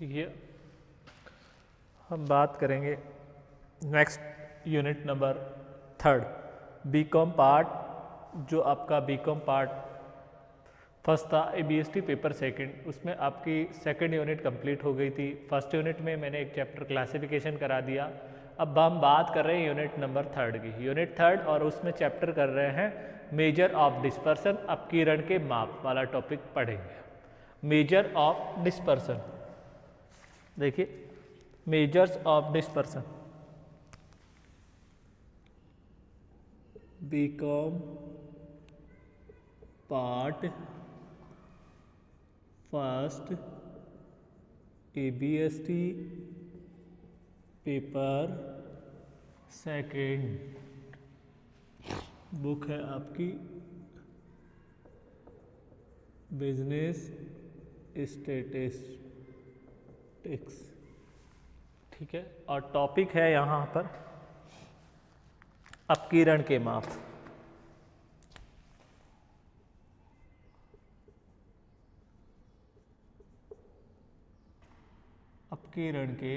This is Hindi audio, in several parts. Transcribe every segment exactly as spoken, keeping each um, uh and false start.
ठीक है, हम बात करेंगे next unit number third BCom part, जो आपका बीकॉम पार्ट फर्स्ट था A B S T paper second, उसमें आपकी सेकंड यूनिट कंप्लीट हो गई थी। फर्स्ट यूनिट में मैंने एक चैप्टर क्लासिफिकेशन करा दिया। अब हम बात कर रहे हैं यूनिट नंबर थर्ड की, यूनिट थर्ड, और उसमें चैप्टर कर रहे हैं मेजर ऑफ डिस्पर्सन। अपकिरण के माप वाला टॉपिक पढ़ेंगे। मेजर ऑफ डिस्पर्सन, देखिए measures of dispersion, BCom part first A B S T paper second, book है आपकी बिजनेस स्टैटिस्टिक्स, ठीक है। और टॉपिक है यहाँ पर अपकिरण के माप। अपकिरण के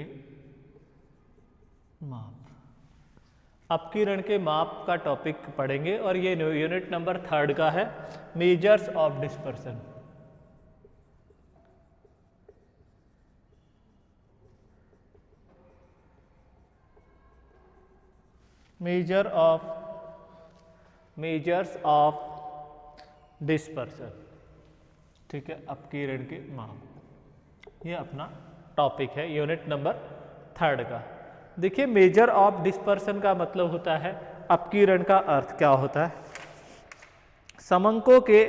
माप, अपकिरण के माप का टॉपिक पढ़ेंगे, और ये यूनिट नंबर थर्ड का है measures of dispersion. Measure of measures of dispersion, ठीक है, अपकिरण के माप, ये अपना टॉपिक है यूनिट नंबर थर्ड का। देखिए मेजर ऑफ डिस्पर्सन का मतलब होता है, अपकिरण का अर्थ क्या होता है, समंकों के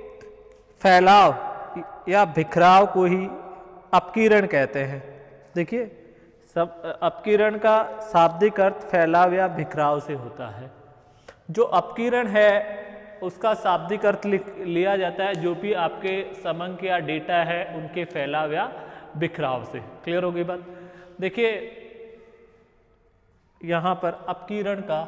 फैलाव या बिखराव को ही अपकिरण कहते हैं। देखिए सब अपकिरण का शाब्दिक अर्थ फैलाव या बिखराव से होता है। जो अपकिरण है उसका शाब्दिक अर्थ लिया जाता है जो भी आपके समंक या डेटा है उनके फैलाव या बिखराव से। क्लियर होगी बात। देखिए यहां पर अपकिरण का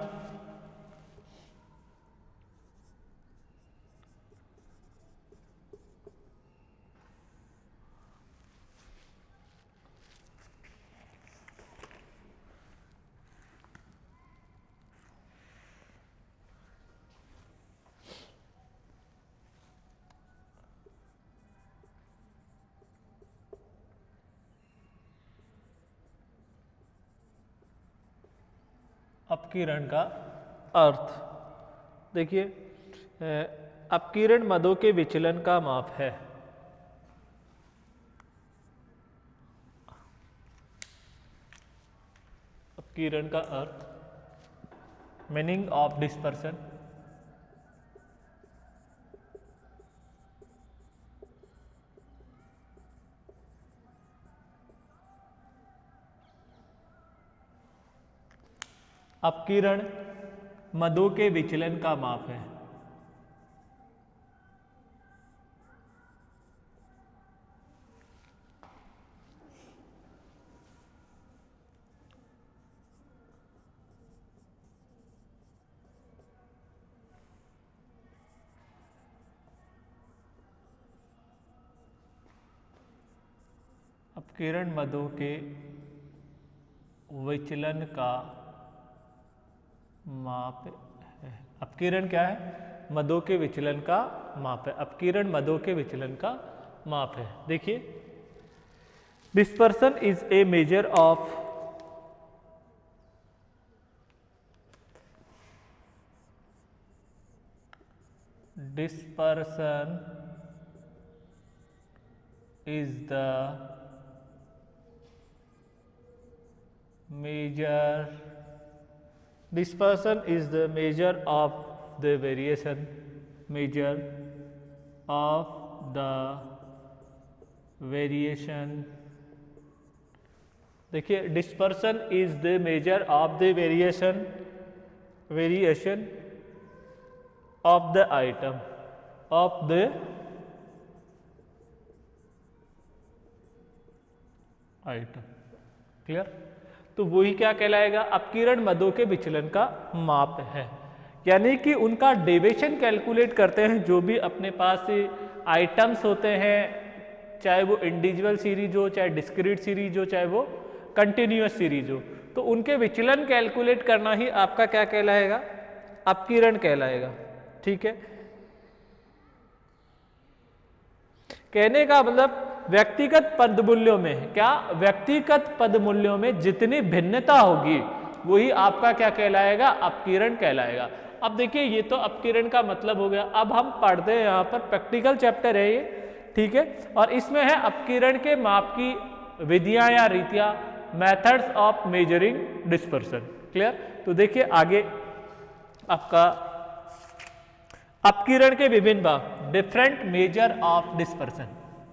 अपकिरण का अर्थ, देखिए अपकिरण मदों के विचलन का माप है। अपकिरण का अर्थ, मीनिंग ऑफ डिस्पर्सन, अपकिरण मदों के विचलन का माप है। अपकिरण मदों के विचलन का माप है। अपकिरण क्या है, मदों के विचलन का माप है। अपकिरण मदों के विचलन का माप है। देखिए dispersion is a measure of dispersion is the measure dispersion is the measure of the variation measure of the variation देखिए dispersion is the measure of the variation variation of the item of the item clear. तो वही क्या कहलाएगा, अपकिरण मदों के विचलन का माप है। यानी कि उनका डेविएशन कैलकुलेट करते हैं, जो भी अपने पास आइटम्स होते हैं चाहे वो इंडिविजुअल सीरीज हो, चाहे डिस्क्रीट सीरीज हो, चाहे वो कंटिन्यूअस सीरीज हो, तो उनके विचलन कैलकुलेट करना ही आपका क्या कहलाएगा, अपकीरण कहलाएगा। ठीक है, कहने का मतलब व्यक्तिगत पद मूल्यों में, क्या व्यक्तिगत पद मूल्यों में जितनी भिन्नता होगी वही आपका क्या कहलाएगा, अपकीरण कहलाएगा। अब देखिए ये तो अपकीरण का मतलब हो गया। अब हम पढ़ते हैं, यहाँ पर प्रैक्टिकल चैप्टर है ये, ठीक है, और इसमें है अपकीरण के माप की विधियां या रीतियां, methods of measuring dispersion. Clear? तो देखिए आगे आपका अपकीरण के विभिन्न भाग, डिफरेंट मेजर ऑफ डिस्पर्सन।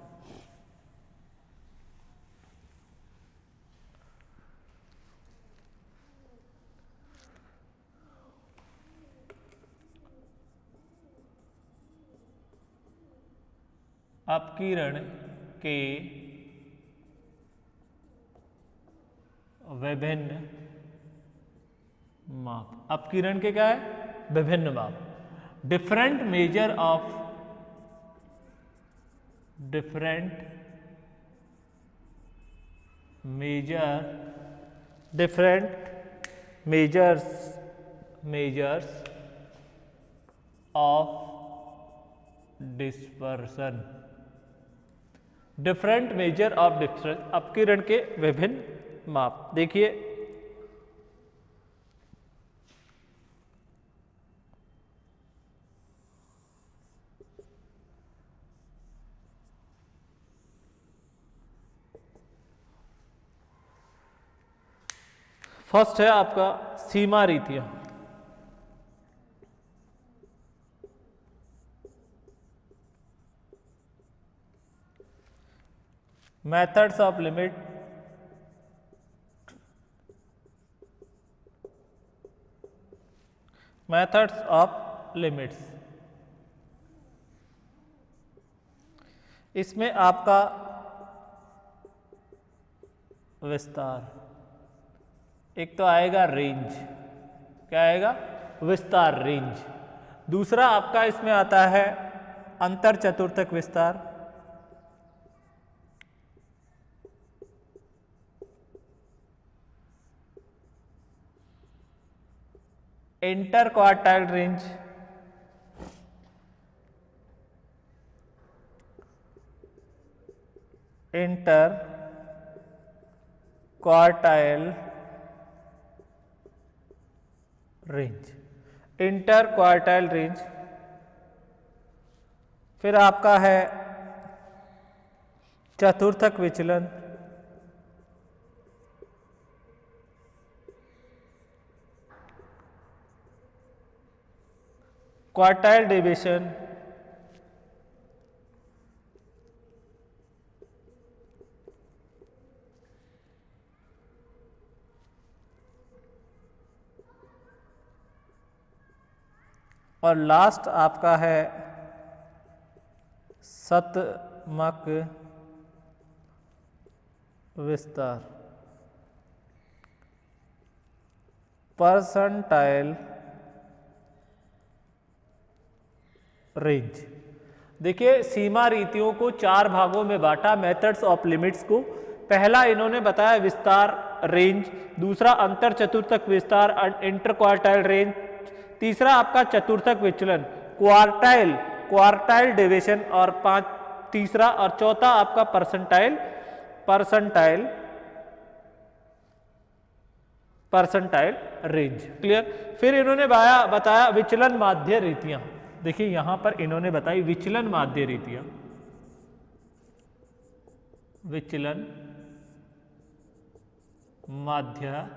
अपकीरण के विभिन्न माप, अपकीरण के क्या है, विभिन्न माप, different measure of, different measure, different measures, measures of dispersion, different measure of dispersion, अपकीरण के विभिन्न माप। देखिए फर्स्ट है आपका सीमा रीतियां। Methods of limit, methods of limits. इसमें आपका विस्तार, एक तो आएगा रेंज, क्या आएगा, विस्तार, रेंज। दूसरा आपका इसमें आता है अंतर चतुर्थक विस्तार, inter quartile range, inter quartile range, inter quartile range. फिर आपका है चतुर्थक विचलन, क्वार्टाइल डेविएशन, और लास्ट आपका है शतमक विस्तार, परसेंटाइल रेंज। देखिए सीमा रीतियों को चार भागों में बांटा, मेथड्स ऑफ लिमिट्स को। पहला इन्होंने बताया विस्तार, रेंज। दूसरा अंतर चतुर्थक विस्तार, इंटर क्वार्टाइल रेंज। तीसरा आपका चतुर्थक विचलन, क्वार्टाइल, क्वार्टाइल डेविएशन। और पांच तीसरा और चौथा आपका percentile, percentile percentile range. Clear? फिर इन्होंने बताया विचलन माध्य रीतियां। देखिए यहां पर इन्होंने बताई विचलन माध्य रीतियां, विचलन माध्य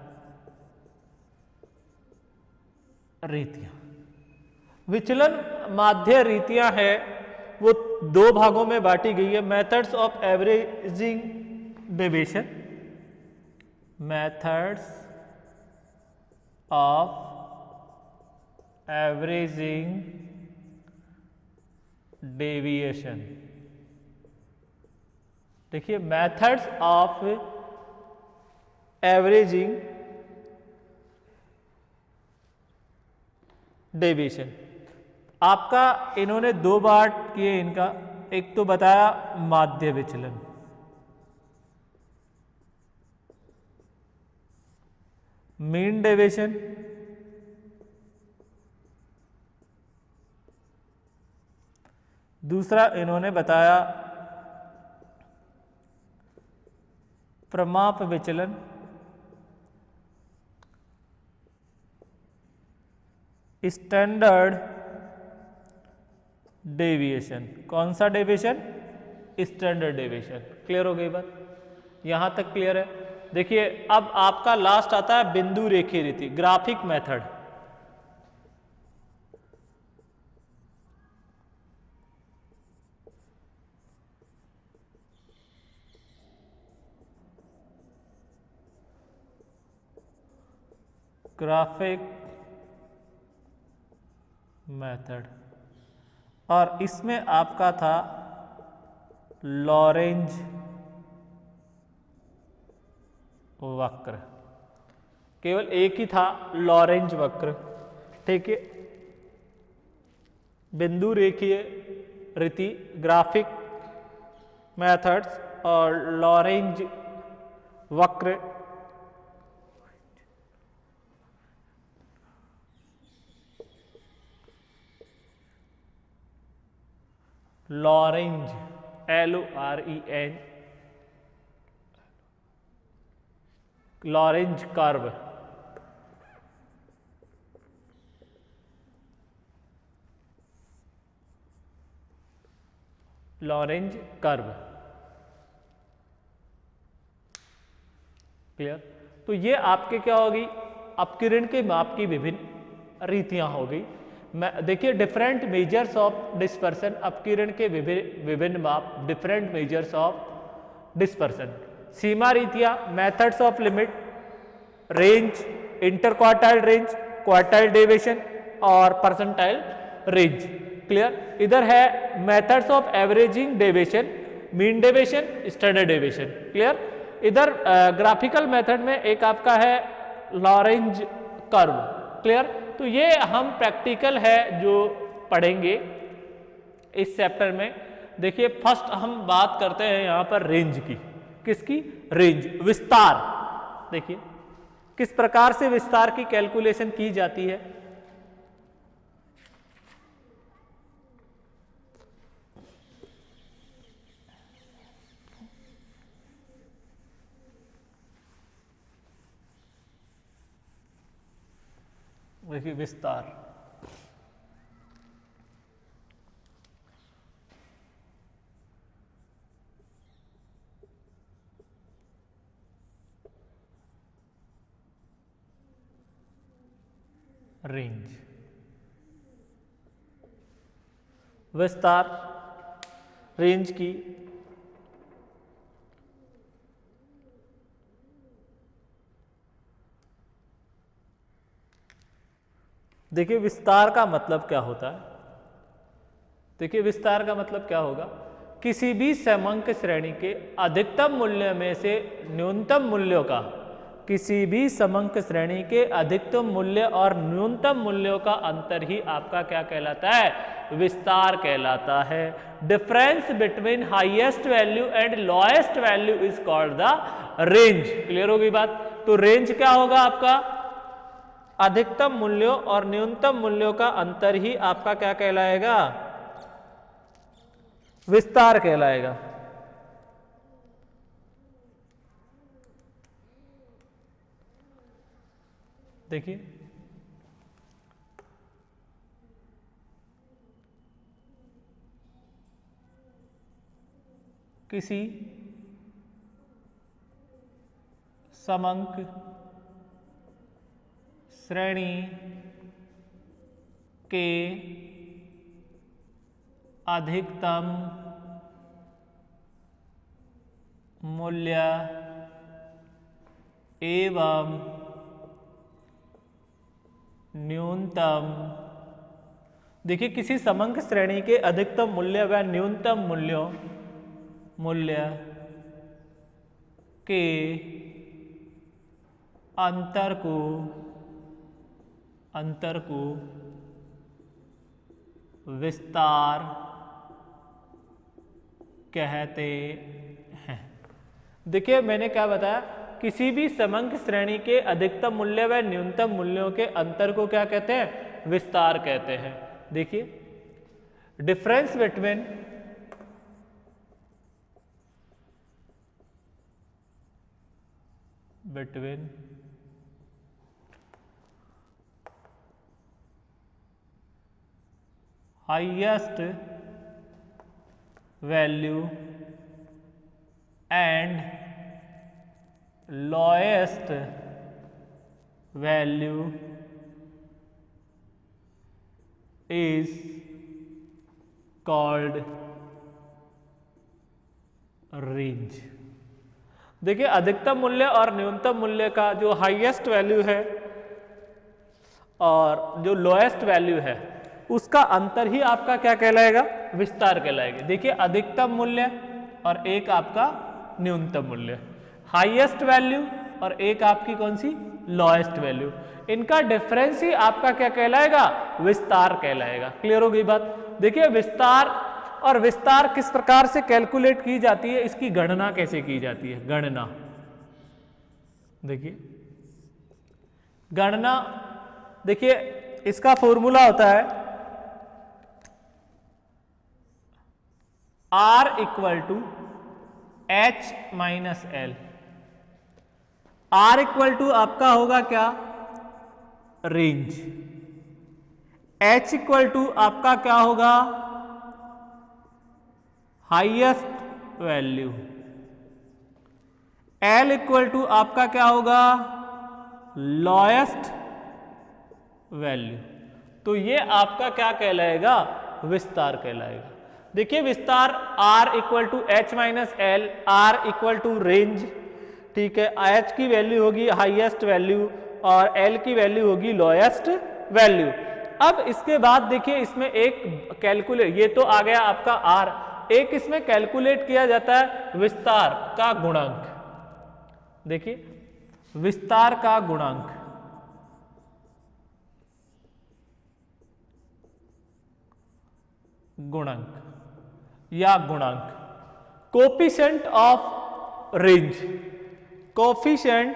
रीतियां। विचलन माध्य रीतियां है वो दो भागों में बांटी गई है, methods of averaging deviation, methods of averaging deviation. देखिए मेथड्स ऑफ एवरेजिंग डेविएशन आपका इन्होंने दो बार किए, इनका एक तो बताया माध्य विचलन, मीन डेविएशन, दूसरा इन्होंने बताया प्रमाप विचलन, स्टैंडर्ड डेविएशन। कौन सा डेविएशन? Standard deviation. क्लियर हो गई बात? यहां तक क्लियर है? देखिए अब आपका लास्ट आता है बिंदु रेखीय रीति, ग्राफिक मेथड। ग्राफिक मेथड, और इसमें आपका था लॉरेंज वक्र, केवल एक ही था लॉरेंज वक्र। ठीक है, बिंदु रेखीय रीति, ग्राफिक मेथड्स और लॉरेंज वक्र। Lorenz, L O R E N, Lorenz curve. Lorenz curve. Clear? तो ये आपके क्या होगी? अपकिरण के माप की विभिन्न रीतियां होगी। मैं देखिए डिफरेंट मेजर्स ऑफ डिस्पर्सन, अपकिरण के विभिन्न माप, डिफरेंट मेजर्स ऑफ डिस्पर्सन, सीमा रीतियां, methods of limit, range, inter quartile range, quartile deviation और परसेंटाइल रेंज। क्लियर? इधर है methods of averaging deviation, mean deviation, standard deviation. Clear? इधर ग्राफिकल मेथड में एक आपका है लॉरेंज कर्व। क्लियर? तो ये हम प्रैक्टिकल है जो पढ़ेंगे इस चैप्टर में। देखिए फर्स्ट हम बात करते हैं यहां पर रेंज की। किसकी? रेंज, विस्तार। देखिए किस प्रकार से विस्तार की कैलकुलेशन की जाती है। देखिए विस्तार, रेंज, विस्तार रेंज की देखिए विस्तार का मतलब क्या होता है? देखिए विस्तार का मतलब क्या होगा? किसी भी समंक श्रेणी के अधिकतम मूल्य में से न्यूनतम मूल्यों का, किसी भी समंक श्रेणी के अधिकतम मूल्य और न्यूनतम मूल्यों का अंतर ही आपका क्या कहलाता है? विस्तार कहलाता है। Difference between highest value and lowest value is called the range. Clear होगी बात? तो रेंज क्या होगा आपका? अधिकतम मूल्यों और न्यूनतम मूल्यों का अंतर ही आपका क्या कहलाएगा? विस्तार कहलाएगा। देखिए किसी समंक श्रेणी के अधिकतम मूल्य एवं न्यूनतम, देखिए किसी समंक श्रेणी के अधिकतम मूल्य व न्यूनतम मूल्यों मूल्य के अंतर को अंतर को विस्तार कहते हैं। देखिए मैंने क्या बताया, किसी भी समंक श्रेणी के अधिकतम मूल्य व न्यूनतम मूल्यों के अंतर को क्या कहते हैं, विस्तार कहते हैं। देखिए difference between between highest value and lowest value is called range. देखिए अधिकतम मूल्य और न्यूनतम मूल्य का जो हाईएस्ट वैल्यू है और जो लोएस्ट वैल्यू है उसका अंतर ही आपका क्या कहलाएगा, विस्तार कहलाएगा। देखिए अधिकतम मूल्य और एक आपका न्यूनतम मूल्य, हाईएस्ट वैल्यू और एक आपकी कौन सी, लोएस्ट वैल्यू, इनका डिफरेंस ही आपका क्या कहलाएगा, विस्तार कहलाएगा। क्लियर हो गई बात। देखिए विस्तार और विस्तार किस प्रकार से कैलकुलेट की जाती है, इसकी गणना कैसे की जाती है, गणना देखिए गणना देखिए इसका फॉर्मूला होता है R equal to H minus L. R equal to आपका होगा क्या, रेंज। H इक्वल टू आपका क्या होगा, highest value. L equal to आपका क्या होगा, लोएस्ट वैल्यू। तो ये आपका क्या कहलाएगा, विस्तार कहलाएगा। देखिए विस्तार R equal to H minus L, R equal to range, ठीक है। H की वैल्यू होगी हाईएस्ट वैल्यू और L की वैल्यू होगी लोएस्ट वैल्यू। अब इसके बाद देखिए इसमें एक कैलकुलेट, ये तो आ गया आपका R, एक इसमें कैलकुलेट किया जाता है विस्तार का गुणांक। देखिए विस्तार का गुणांक, गुणांक या गुणांक, coefficient of range, coefficient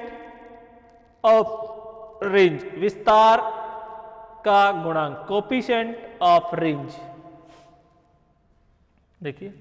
of range, विस्तार का गुणांक, कोफिशिएंट ऑफ रेंज। देखिए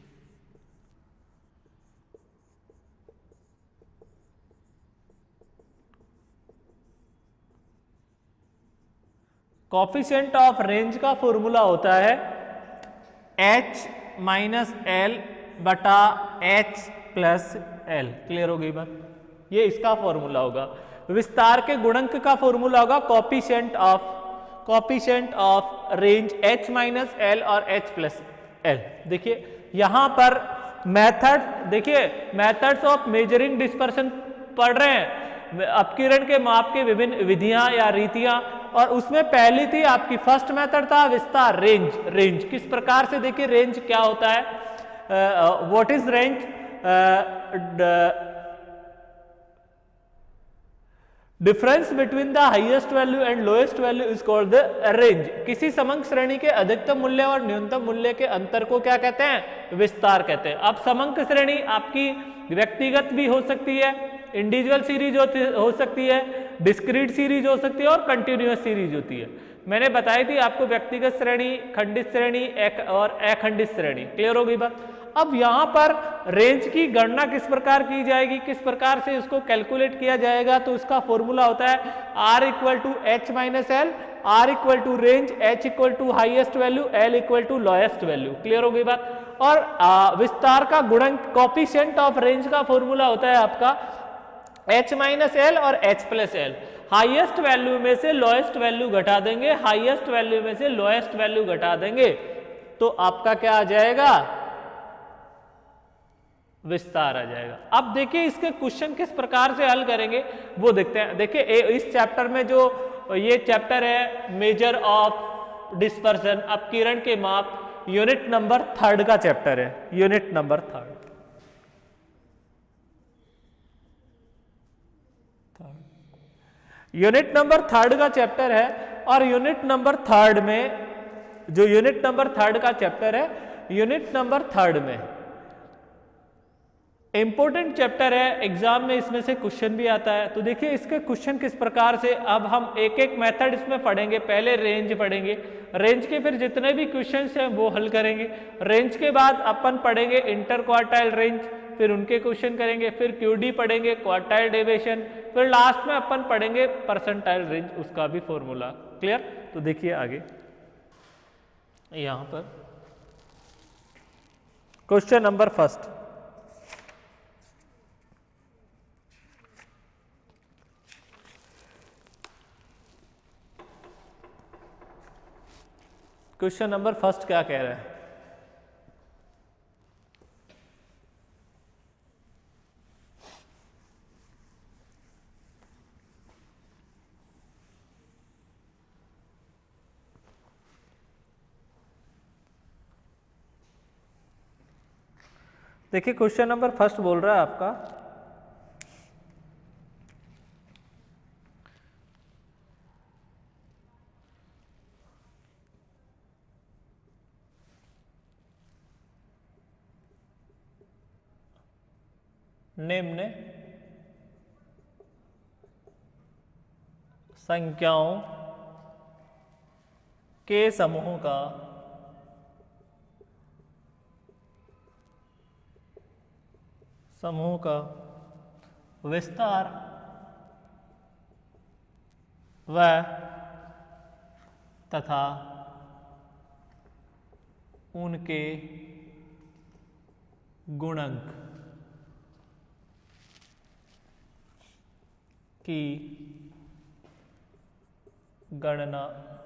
कोफिशिएंट ऑफ रेंज का फॉर्मूला होता है H माइनस एल बटा H प्लस एल। क्लियर हो गई बात, ये इसका फॉर्मूला होगा। विस्तार के गुणक का फॉर्मूला होगा coefficient of coefficient of range H minus L और H प्लस एल। देखिए यहां पर मेथड, देखिए मेथड्स ऑफ मेजरिंग डिस्पर्शन पढ़ रहे हैं, अपकिरण के माप के विभिन्न विधियां या रीतियां, और उसमें पहली थी आपकी फर्स्ट मेथड था विस्तार, रेंज। रेंज किस प्रकार से, देखिए रेंज क्या होता है, what is range, difference between the highest value and lowest value is called the range. किसी समंक श्रेणी के अधिकतम मूल्य और न्यूनतम मूल्य के अंतर को क्या कहते हैं, विस्तार कहते हैं। अब समंक श्रेणी आपकी व्यक्तिगत भी हो सकती है, इंडिविजुअल सीरीज हो सकती है, डिस्क्रीट सीरीज हो सकती है और कंटिन्यूअस सीरीज होती है। मैंने बताई थी आपको व्यक्तिगत श्रेणी, खंडित श्रेणी एक और अखंडित श्रेणी। क्लियर हो गई बात। अब यहां पर रेंज की गणना किस प्रकार की जाएगी, किस प्रकार से इसको कैलकुलेट किया जाएगा, तो इसका फॉर्मूला होता है R equal to H minus L, R equal to range, H equal to highest value, L equal to lowest value. Clear हो गई बात। और आ, विस्तार का गुणक कोफिशिएंट ऑफ रेंज का फॉर्मूला होता है आपका H माइनस एल और H plus L. Highest value में से लोएस्ट वैल्यू घटा देंगे, हाईएस्ट वैल्यू में से लोएस्ट वैल्यू घटा देंगे, तो आपका क्या आ जाएगा, विस्तार आ जाएगा। अब देखिए इसके क्वेश्चन किस प्रकार से हल करेंगे वो देखते हैं। देखिए इस चैप्टर में जो ये चैप्टर है मेजर ऑफ डिस्पर्शन, अपकिरण के माप, यूनिट नंबर थर्ड का चैप्टर है, unit number third. Unit number third का चैप्टर है, और यूनिट नंबर थर्ड में, जो यूनिट नंबर थर्ड का चैप्टर है, यूनिट नंबर थर्ड में इंपॉर्टेंट चैप्टर है, एग्जाम में इसमें से क्वेश्चन भी आता है। तो देखिए इसके क्वेश्चन किस प्रकार से, अब हम एक एक मेथड इसमें पढ़ेंगे। पहले रेंज पढ़ेंगे, रेंज के फिर जितने भी क्वेश्चंस हैं वो हल करेंगे। रेंज के बाद अपन पढ़ेंगे इंटर क्वार्टाइल रेंज, फिर उनके क्वेश्चन करेंगे, फिर क्यूडी पढ़ेंगे, क्वार्टाइल डेविएशन, फिर लास्ट में अपन पढ़ेंगे परसेंटाइल रेंज, उसका भी फॉर्मूला। क्लियर? तो देखिए आगे यहां पर question number first, question number first क्या कह रहा है? देखिए क्वेश्चन नंबर फर्स्ट बोल रहा है आपका, निम्न संख्याओं के समूह का समूह का विस्तार व तथा उनके गुणक की गणना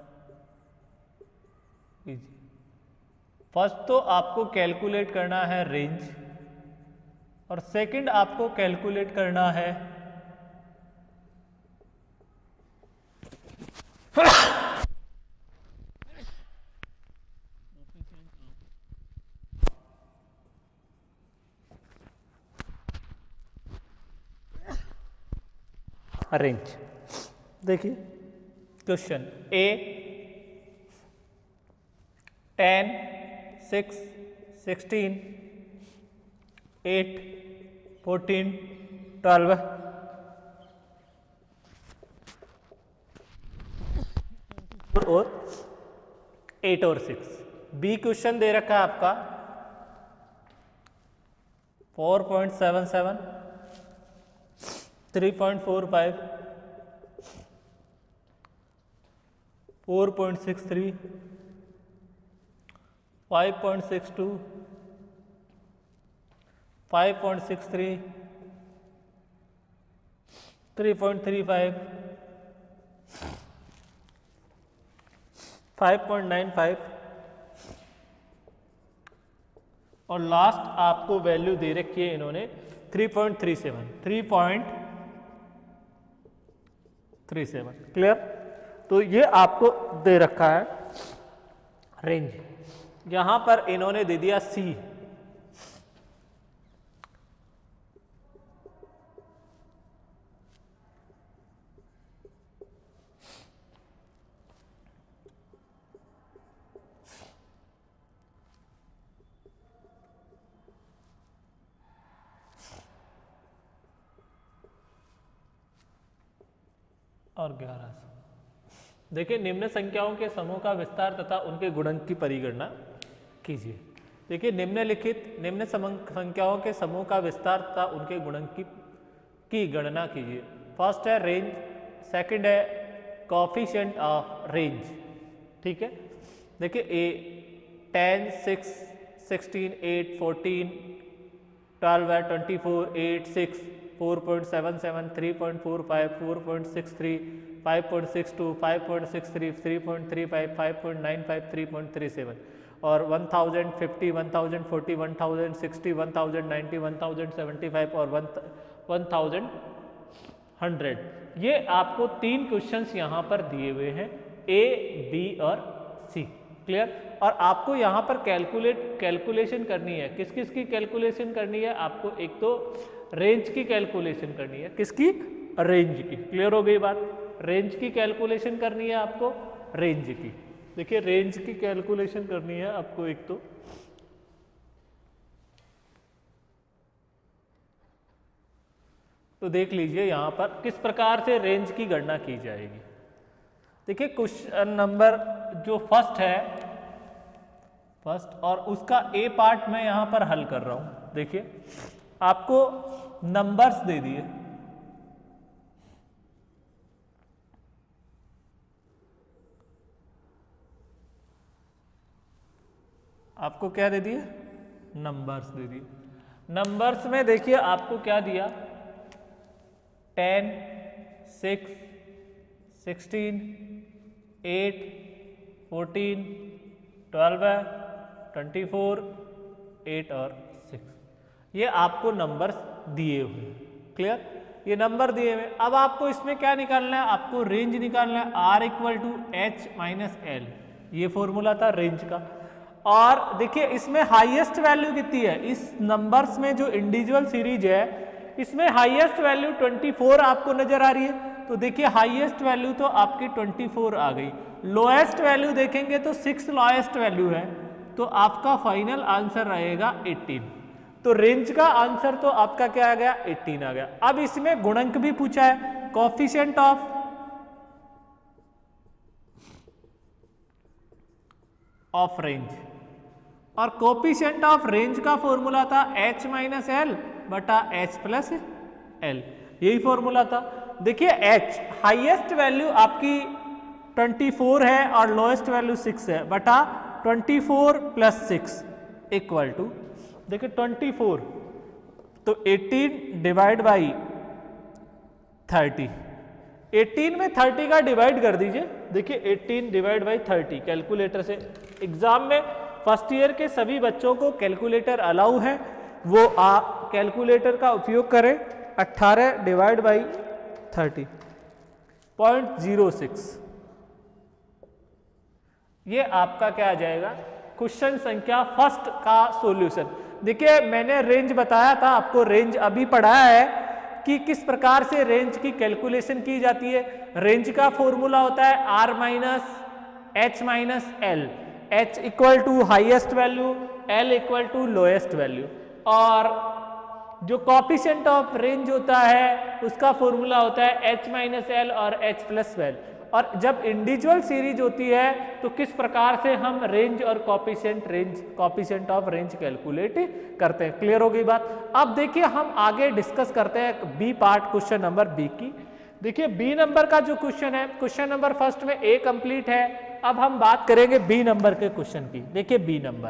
कीजिए। फर्स्ट तो आपको कैलकुलेट करना है रेंज, और सेकंड आपको कैलकुलेट करना है रेंज। देखिए question A, ten, six, sixteen, eight, fourteen, twelve, और एट और सिक्स। बी क्वेश्चन दे रखा है आपका four point seven seven, three point four five, four point six three, five point six two, five point six three, three point three five, five point nine five, और लास्ट आपको वैल्यू दे रखी है इन्होंने three point three seven, three point three seven. Clear? तो ये आपको दे रखा है रेंज। यहां पर इन्होंने दे दिया सी, और ग्यारह सौ। देखिए निम्न संख्याओं के समूह का विस्तार तथा उनके गुणक की परिगणना कीजिए। देखिए निम्नलिखित निम्न संख्याओं के समूह का विस्तार तथा उनके गुणक की की गणना कीजिए। फर्स्ट है रेंज, सेकंड है कोएफिशिएंट ऑफ रेंज। ठीक है, देखिए A ten, six, sixteen, eight, fourteen, twelve है, twenty four, eight, six, four point seven seven, three point four five, four point six three, five point six two, five point six three, three point three five, five point nine five, three point three seven, और one thousand fifty, one thousand forty, one thousand sixty, one thousand ninety, one thousand seventy five और वन थाउजेंड हंड्रेड। ये आपको तीन क्वेश्चंस यहाँ पर दिए हुए हैं, ए, बी और सी। क्लियर? और आपको यहाँ पर कैलकुलेट कैलकुलेशन करनी है। किस किस की कैलकुलेशन करनी है आपको? एक तो रेंज की कैलकुलेशन करनी है। किसकी? रेंज की। क्लियर हो गई बात? रेंज की कैलकुलेशन करनी है आपको, रेंज की। देखिए रेंज की कैलकुलेशन करनी है आपको एक तो तो देख लीजिए यहाँ पर किस प्रकार से रेंज की गणना की जाएगी। देखिए क्वेश्चन नंबर जो फर्स्ट है, फर्स्ट और उसका ए पार्ट मैं यहाँ पर हल कर रहा हूँ। देखिए आपको नंबर्स दे दिए, आपको क्या दे दिए, नंबर्स दे दिए। नंबर्स में देखिए आपको क्या दिया, ten, six, sixteen, eight, fourteen, twelve है, ट्वेंटी फोर, एट और सिक्स, ये आपको नंबर्स दिए हुए। क्लियर, ये नंबर दिए हुए। अब आपको इसमें क्या निकालना है, आपको रेंज निकालना है, R equal to H minus L, ये फॉर्मूला था रेंज का। और देखिए इसमें हाईएस्ट वैल्यू कितनी है, इस नंबर्स में जो इंडिविजुअल सीरीज है इसमें हाईएस्ट वैल्यू चौबीस आपको नजर आ रही है। तो देखिए हाईएस्ट वैल्यू तो आपकी चौबीस आ गई, लोएस्ट वैल्यू देखेंगे तो सिक्स लोएस्ट वैल्यू है, तो आपका फाइनल आंसर रहेगा अठारह। तो रेंज का आंसर तो आपका क्या आ गया, अठारह आ गया। अब इसमें गुणक भी पूछा है, कोएफिशिएंट ऑफ ऑफ रेंज, और कोएफिशिएंट ऑफ रेंज का फॉर्मूला था h माइनस एल बटा h प्लस एल, यही फॉर्मूला था। देखिए h हाईएस्ट वैल्यू आपकी चौबीस है और लोएस्ट वैल्यू सिक्स है, बटा चौबीस प्लस सिक्स इक्वल टू, देखिए चौबीस तो अठारह डिवाइड बाई थर्टी, अठारह में तीस का डिवाइड कर दीजिए। देखिए अठारह डिवाइड बाई तीस कैलकुलेटर से, एग्जाम में फर्स्ट ईयर के सभी बच्चों को कैलकुलेटर अलाउ है, वो आ कैलकुलेटर का उपयोग करें। अठारह divide by thirty point zero six, ये आपका क्या आ जाएगा, क्वेश्चन संख्या फर्स्ट का सॉल्यूशन। देखिए मैंने रेंज बताया था आपको, रेंज अभी पढ़ाया है कि किस प्रकार से रेंज की कैलकुलेशन की जाती है। रेंज का फॉर्मूला होता है R minus H minus L, h equal to highest value, l equal to lowest value, और जो कोएफिशिएंट ऑफ रेंज होता है उसका फॉर्मूला होता है h माइनस एल और h प्लस एल। और जब इंडिविजुअल सीरीज होती है तो किस प्रकार से हम रेंज और coefficient range coefficient of range calculate करते हैं। क्लियर हो गई बात। अब देखिए हम आगे डिस्कस करते हैं B part, question number B की। देखिए बी नंबर का जो क्वेश्चन है, क्वेश्चन नंबर फर्स्ट में ए कंप्लीट है, अब हम बात करेंगे बी नंबर के क्वेश्चन की। देखिए बी नंबर,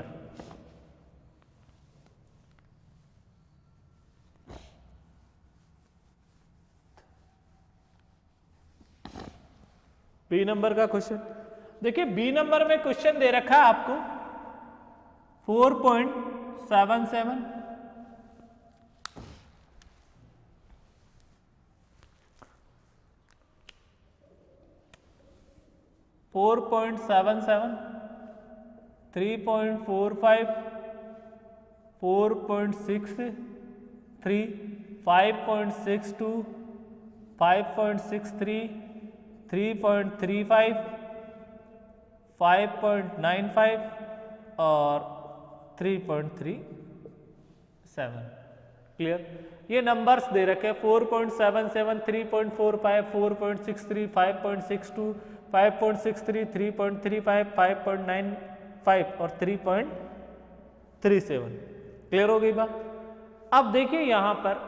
बी नंबर का क्वेश्चन, देखिए बी नंबर में क्वेश्चन दे रखा है आपको four point seven seven, four point seven seven, three point four five, four point six three, five point six two, five point six three, three point three five, five point nine five और three point three seven. Clear, ये नंबर्स दे रखे हैं four point seven seven, three point four five, four point six three, five point six two, five point six three, three point three five, five point nine five और three point three seven. Clear हो गई बात। अब देखिए यहां पर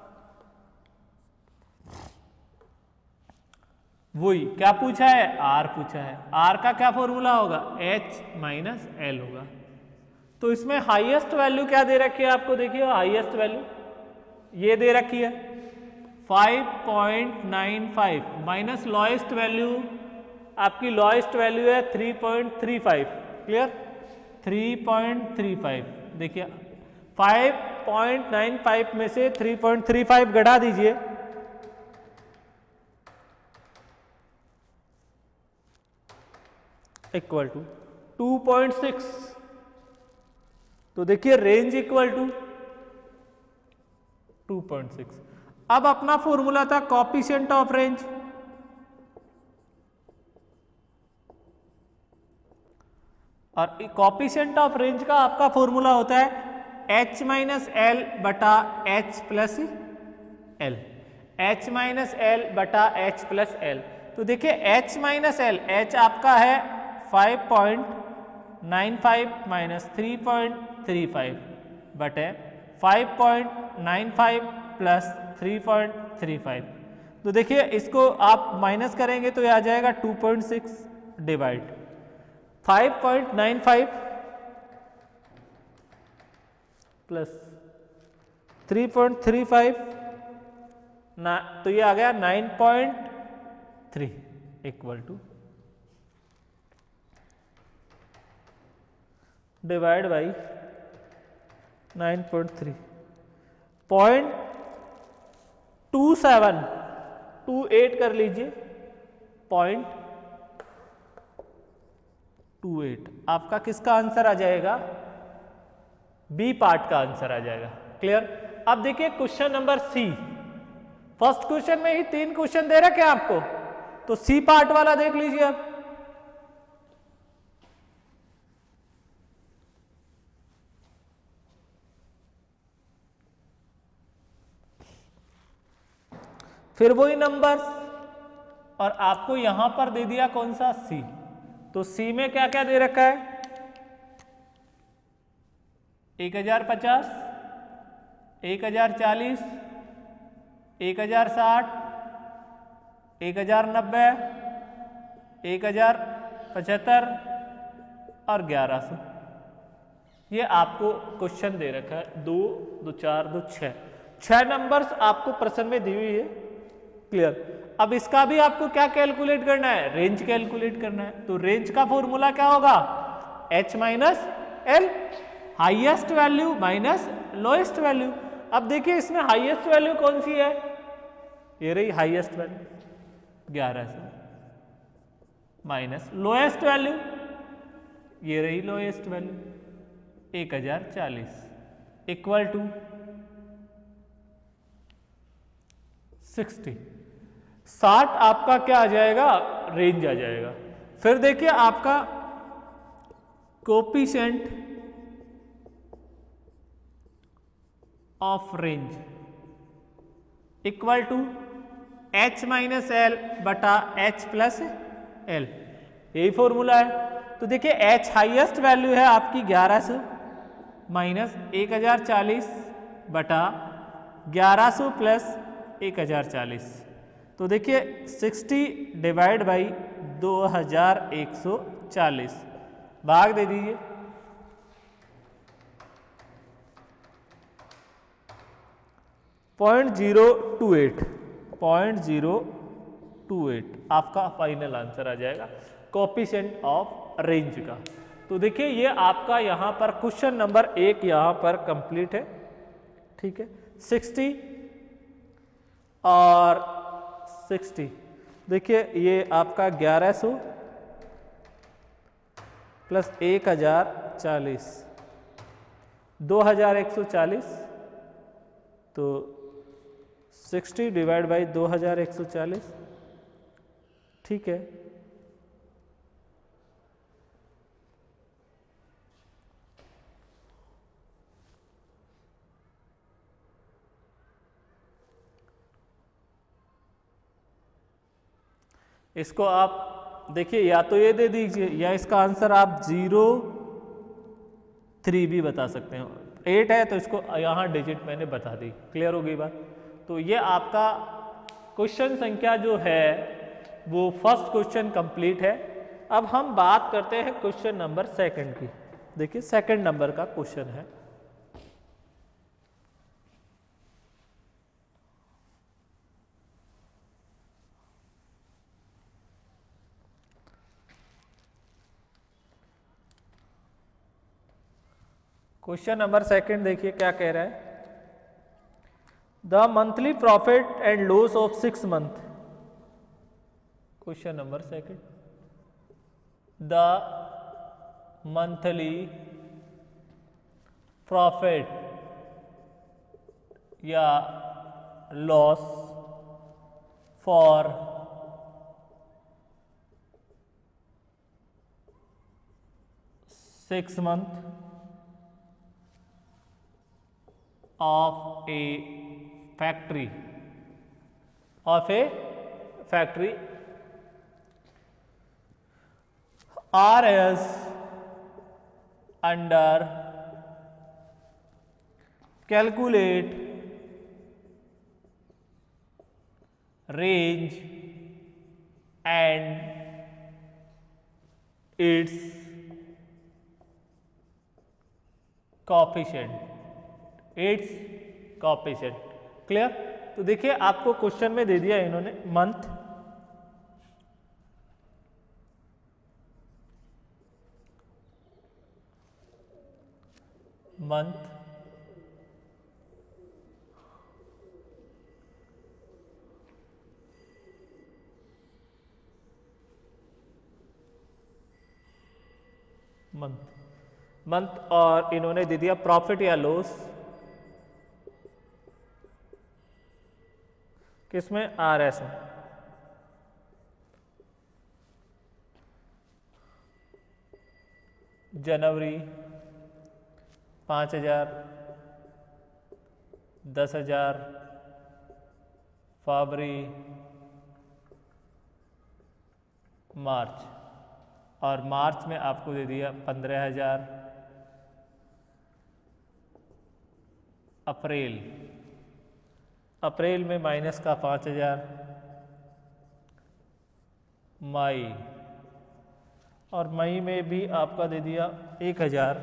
वही क्या पूछा है, आर पूछा है। आर का क्या फॉर्मूला होगा, एच माइनस एल होगा। तो इसमें हाईएस्ट वैल्यू क्या दे रखी है आपको, देखिए हाईएस्ट वैल्यू ये दे रखी है five point nine five, minus lowest value आपकी लोएस्ट वैल्यू है three point three five. Clear, three point three five. देखिए फाइव पॉइंट नाइन फाइव में से थ्री पॉइंट थ्री फाइव घटा दीजिए, equal to two point six. तो देखिए range equal to two point six. अब अपना फॉर्मूला था कोएफिशिएंट ऑफ रेंज, और कोएफिशिएंट ऑफ रेंज का आपका फॉर्मूला होता है h माइनस एल बटा h plus L. H minus L बटा एच प्लस एल। तो देखिए एच माइनस एल, एच आपका है five point nine five minus three point three five बटे five point nine five plus three point three five. तो देखिए इसको आप माइनस करेंगे तो ये आ जाएगा two point six divide five point nine five plus three point three five ना, तो ये आ गया nine point three equal to divide by nine point three, point two seven two eight कर लीजिए, पॉइंट टू एट आपका किसका आंसर आ जाएगा? बी पार्ट का आंसर आ जाएगा। क्लियर? अब देखिए question number C, first question में ही तीन क्वेश्चन दे रखे हैं आपको, तो सी पार्ट वाला देख लीजिए अब। फिर वही नंबर्स और आपको यहां पर दे दिया कौन सा? सी। तो सी में क्या क्या दे रखा है? एक हजार पचास, एक हजार चालीस, एक हजार साठ, एक हजार नब्बे, एक हजार पचहत्तर और ग्यारह सौ। ये आपको क्वेश्चन दे रखा है। दो दो चार दो छः, छः नंबर्स आपको प्रश्न में दी हुई है। क्लियर? अब इसका भी आपको क्या कैलकुलेट करना है? रेंज कैलकुलेट करना है। तो रेंज का फॉर्मूला क्या होगा? H minus L, highest value minus lowest value. अब देखिए इसमें हाईएस्ट वैल्यू कौन सी है? ये रही हाईएस्ट वैल्यू ग्यारह सौ, माइनस लोएस्ट वैल्यू ये रही लोएस्ट वैल्यू एक हजार चालीस, इक्वल टू सिक्सटी। साठ आपका क्या आ जाएगा? रेंज आ जाएगा। फिर देखिए आपका coefficient of range equal to H minus L बटा एच प्लस एल, यही फॉर्मूला है। तो देखिए एच हाईएस्ट वैल्यू है आपकी ग्यारह सौ माइनस एक हजार चालीस बटा ग्यारह सौ प्लस एक हजार चालीस। तो देखिए सिक्सटी डिवाइड बाई दो हजार एक सौ चालीस, भाग दे दीजिए। Point zero two eight, point zero two eight आपका फाइनल आंसर आ जाएगा कोफिशिएंट ऑफ रेंज का। तो देखिए ये आपका यहाँ पर क्वेश्चन नंबर एक यहाँ पर कंप्लीट है। ठीक है, सिक्सटी और सिक्सटी, देखिए ये आपका ग्यारह सौ प्लस एक हजार चालीस, दो हजार एक सौ चालीस, तो सिक्सटी डिवाइड बाई दो हजार एक सौ चालीस। ठीक है, इसको आप देखिए या तो ये दे दीजिए या इसका आंसर आप जीरो थ्री भी बता सकते हो। एट है तो इसको यहाँ डिजिट मैंने बता दी। क्लियर हो गई बात? तो ये आपका क्वेश्चन संख्या जो है वो फर्स्ट क्वेश्चन कंप्लीट है। अब हम बात करते हैं क्वेश्चन नंबर सेकंड की। देखिए सेकंड नंबर का क्वेश्चन है, क्वेश्चन नंबर सेकंड देखिए क्या कह रहा है। The monthly profit and loss of six month. Question number second, the monthly profit या loss for six month of a factory of a factory are as under calculate range and its coefficient its coefficient. Clear? तो देखिए आपको क्वेश्चन में दे दिया इन्होंने मंथ, मंथ मंथ मंथ और इन्होंने दे दिया प्रॉफिट या लॉस किसमें, आर एस में। जनवरी पाँच हजार, दस हजार, फरवरी, मार्च, और मार्च में आपको दे दिया पंद्रह हजार, अप्रैल अप्रैल में माइनस का पाँच हजार, मई, और मई में भी आपका दे दिया एक हजार,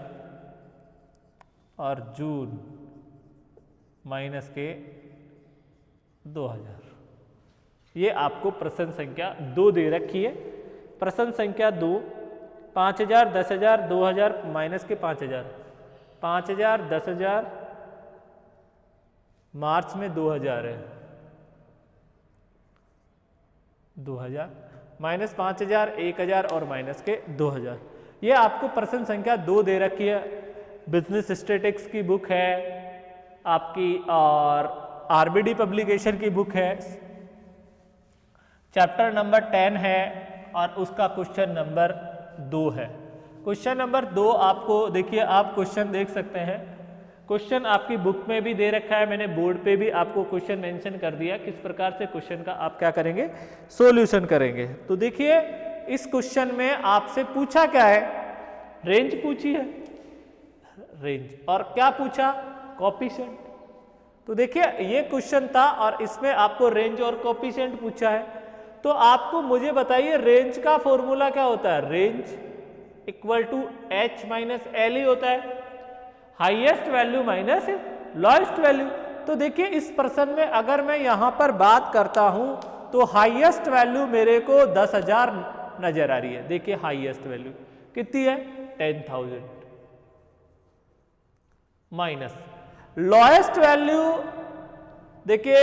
और जून माइनस के दो हजार। ये आपको प्रश्न संख्या दो दे रखी है। प्रश्न संख्या दो, पाँच हजार, दस हजार, दो हजार, माइनस के पाँच हजार, पाँच हजार, दस हजार, मार्च में दो हजार है, दो हजार, माइनस पाँच हजार, एक हजार और माइनस के दो हजार। ये आपको प्रश्न संख्या दो दे रखी है। बिजनेस स्टैटिस्टिक्स की बुक है आपकी और आरबीडी पब्लिकेशन की बुक है, चैप्टर नंबर टेन है और उसका क्वेश्चन नंबर दो है। क्वेश्चन नंबर दो आपको देखिए, आप क्वेश्चन देख सकते हैं, क्वेश्चन आपकी बुक में भी दे रखा है, मैंने बोर्ड पे भी आपको क्वेश्चन मेंशन कर दिया किस प्रकार से क्वेश्चन का आप क्या करेंगे, सॉल्यूशन करेंगे। तो देखिए इस क्वेश्चन में आपसे पूछा क्या है, रेंज पूछी है, रेंज, और क्या पूछा, कोएफिशिएंट। तो देखिए ये क्वेश्चन था और इसमें आपको रेंज और कोएफिशिएंट पूछा है। तो आपको मुझे बताइए रेंज का फॉर्मूला क्या होता है, range equal to H minus L ही होता है, highest value minus lowest value. तो देखिए इस प्रश्न में अगर मैं यहां पर बात करता हूं तो हाईएस्ट वैल्यू मेरे को दस हजार नजर आ रही है। देखिए हाईएस्ट वैल्यू कितनी है, ten thousand, minus lowest value देखिए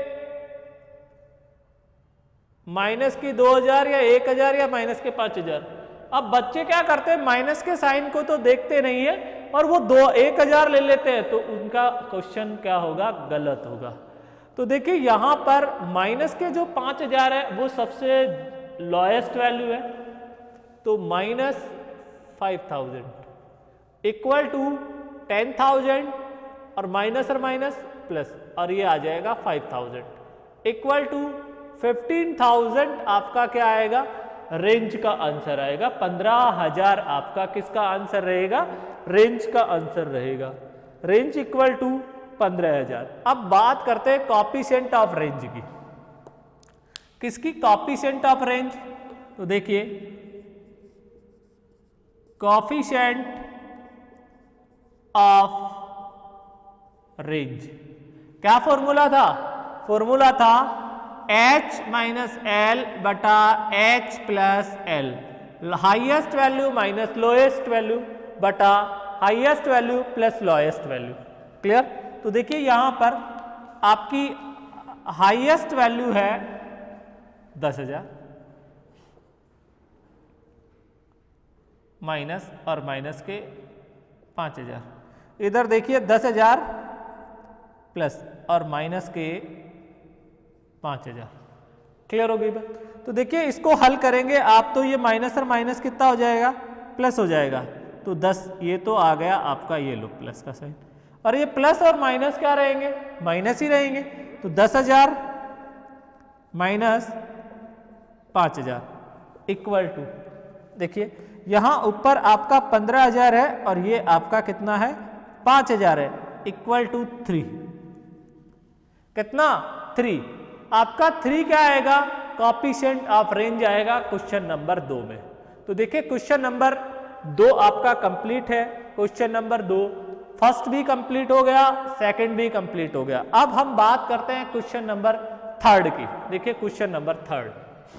माइनस की दो हजार या एक हजार या माइनस के पांच हजार। अब बच्चे क्या करते हैं, माइनस के साइन को तो देखते नहीं है और वो दो एक हजार ले लेते हैं, तो उनका क्वेश्चन क्या होगा, गलत होगा। तो देखिए यहां पर माइनस के जो पांच हजार है वो सबसे लोएस्ट वैल्यू है, तो minus five thousand equal to ten thousand और माइनस और माइनस प्लस, और ये आ जाएगा five thousand equal to fifteen thousand. आपका क्या आएगा, रेंज का आंसर आएगा। पंद्रह हजार आपका किसका आंसर रहेगा, रेंज का आंसर रहेगा। रेंज इक्वल टू पंद्रह हजार। अब बात करते हैं कोएफिशिएंट ऑफ रेंज की, किसकी, कोएफिशिएंट ऑफ रेंज। तो देखिए कोएफिशिएंट ऑफ रेंज क्या फॉर्मूला था, फॉर्मूला था एच माइनस एल बटा H plus L, highest value minus lowest value बटा highest value plus lowest value. Clear? तो देखिए यहां पर आपकी हाईएस्ट वैल्यू है दस हजार माइनस और माइनस के पांच हजार, इधर देखिए दस हजार प्लस और माइनस के पांच हजार। क्लियर हो गई बात? तो देखिए इसको हल करेंगे आप तो ये माइनस और माइनस कितना हो जाएगा, प्लस हो जाएगा। तो दस, ये तो आ गया आपका, ये लो प्लस का साइन, और ये प्लस और माइनस क्या रहेंगे, माइनस ही रहेंगे। तो दस हजार माइनस पाँच हजार इक्वल टू, देखिए यहां ऊपर आपका पंद्रह हजार है और ये आपका कितना है पाँच हजार है, इक्वल टू थ्री। कितना? थ्री। आपका थ्री क्या आएगा? कोएफिशिएंट ऑफ रेंज आएगा क्वेश्चन नंबर दो में। तो देखिए क्वेश्चन नंबर दो आपका कंप्लीट है। क्वेश्चन नंबर दो फर्स्ट भी कंप्लीट हो गया, सेकंड भी कंप्लीट हो गया। अब हम बात करते हैं क्वेश्चन नंबर थर्ड की। देखिए question number third,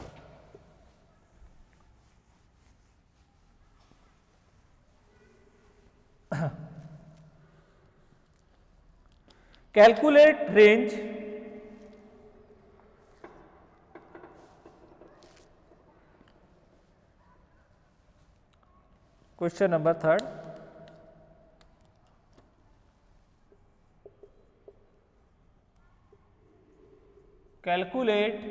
calculate range question number third, calculate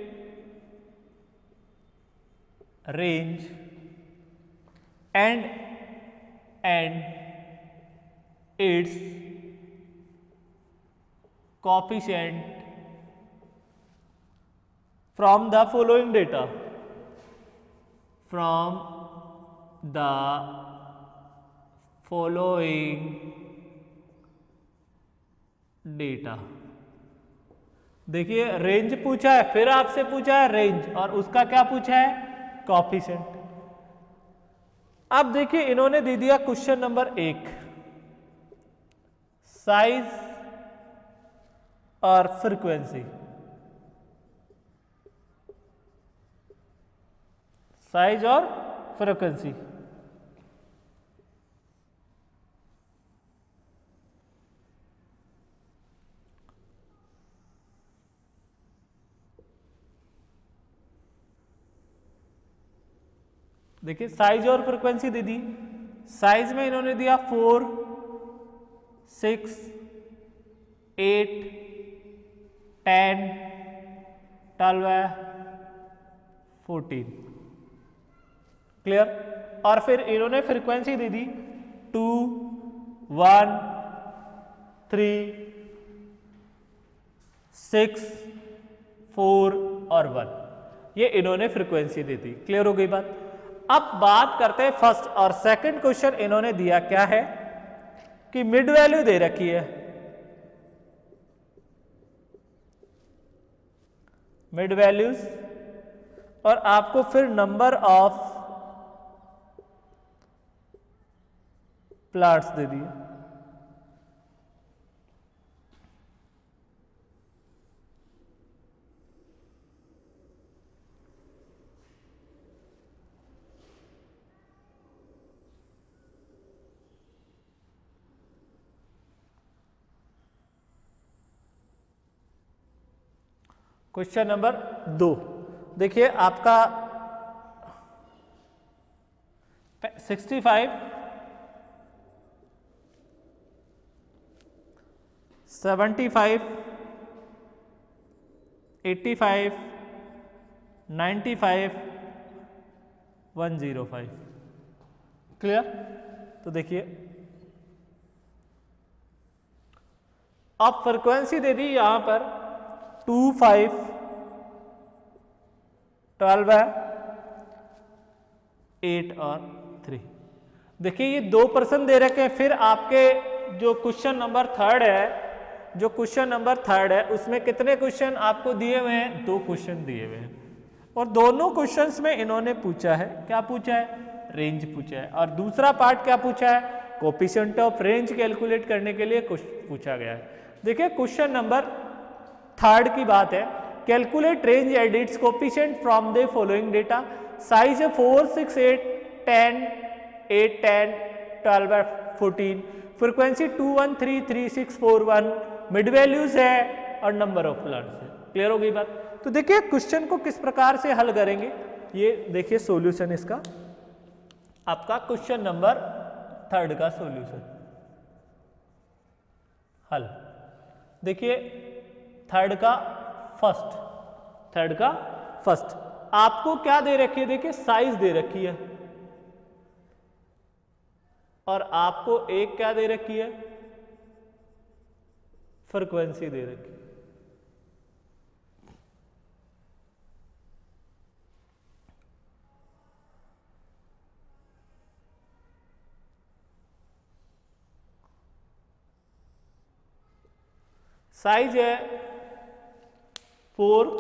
range and and its coefficient from the following data, from the following data. देखिए रेंज पूछा है, फिर आपसे पूछा है रेंज और उसका क्या पूछा है? कोएफिशिएंट। अब देखिए इन्होंने दे दिया क्वेश्चन नंबर एक, साइज और फ्रीक्वेंसी, साइज और फ्रीक्वेंसी। देखिए साइज और फ्रीक्वेंसी दे दी। साइज में इन्होंने दिया four, six, eight, ten, twelve, fourteen. Clear? और फिर इन्होंने फ्रीक्वेंसी दे दी two, one, three, six, four और वन। ये इन्होंने फ्रीक्वेंसी दे दी। क्लियर हो गई बात? अब बात करते हैं फर्स्ट और सेकंड क्वेश्चन। इन्होंने दिया क्या है कि मिड वैल्यू दे रखी है, मिड वैल्यूज, और आपको फिर नंबर ऑफ प्लॉट्स दे दिए। क्वेश्चन नंबर दो, देखिए आपका sixty five, seventy five, eighty five, ninety five, one zero five. Clear? तो देखिए अब फ्रीक्वेंसी दे दी यहां पर टू, फाइव, ट्वेल्व है, एट और थ्री। देखिए ये दो पर्सन दे रखे हैं। फिर आपके जो क्वेश्चन नंबर थर्ड है, जो क्वेश्चन नंबर थर्ड है उसमें कितने क्वेश्चन आपको दिए हुए हैं? दो क्वेश्चन दिए हुए हैं। और दोनों क्वेश्चंस में इन्होंने पूछा है, क्या पूछा है? रेंज पूछा है। और दूसरा पार्ट क्या पूछा है? कोएफिशिएंट ऑफ रेंज कैलकुलेट करने के लिए पूछा गया है। देखिए क्वेश्चन नंबर थर्ड की बात है, calculate range and its coefficient from the following data. Size है four, six, eight, ten, eight, ten, twelve, fourteen. Frequency two, one, three, three, six, four, one. Mid values है और नंबर ऑफ प्लॉट्स है। क्लियर हो गई बात? तो देखिए क्वेश्चन को किस प्रकार से हल करेंगे, ये देखिए सॉल्यूशन इसका, आपका क्वेश्चन नंबर थर्ड का सॉल्यूशन हल। देखिए थर्ड का फर्स्ट, थर्ड का फर्स्ट आपको क्या दे रखी है? देखिए साइज दे रखी है और आपको एक क्या दे रखी है? फ्रीक्वेंसी दे रखी है। साइज है four,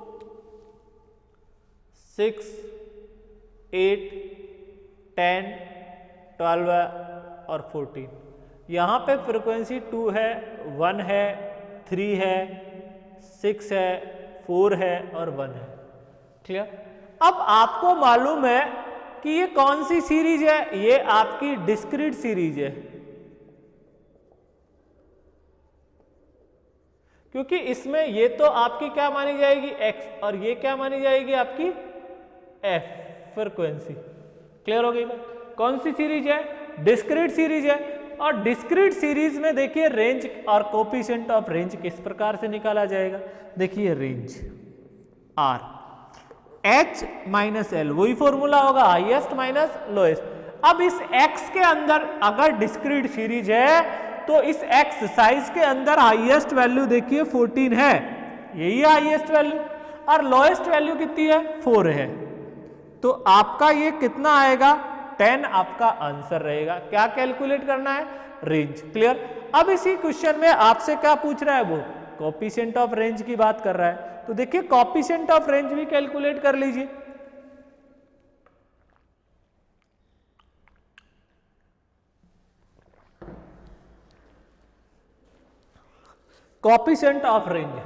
six, eight, ten, twelve और फोर्टीन। यहाँ पे फ्रीक्वेंसी टू है, वन है, थ्री है, सिक्स है, फोर है और वन है। क्लियर? अब आपको मालूम है कि ये कौन सी सीरीज है, ये आपकी डिस्क्रीट सीरीज है, क्योंकि इसमें ये तो आपकी क्या मानी जाएगी x और ये क्या मानी जाएगी आपकी f फ्रीक्वेंसी। क्लियर हो गई बात? कौन सी सीरीज है? डिस्क्रीट सीरीज है। और डिस्क्रीट सीरीज में देखिए रेंज और कोफिशिएंट ऑफ रेंज किस प्रकार से निकाला जाएगा। देखिए range r h minus L, वही फॉर्मूला होगा हाईएस्ट माइनस लोएस्ट। अब इस x के अंदर अगर डिस्क्रीट सीरीज है तो इस x साइज के अंदर हाईएस्ट वैल्यू देखिए फोर्टीन है, यही है हाईएस्ट वैल्यू, और लोएस्ट वैल्यू कितनी है? फोर है। तो आपका ये कितना आएगा? टेन आपका आंसर रहेगा। क्या कैलकुलेट करना है? रेंज। क्लियर? अब इसी क्वेश्चन में आपसे क्या पूछ रहा है? वो कोफिशिएंट ऑफ रेंज की बात कर रहा है। तो देखिए कोफिशिएंट ऑफ रेंज भी कैलकुलेट कर लीजिए। Coefficient of range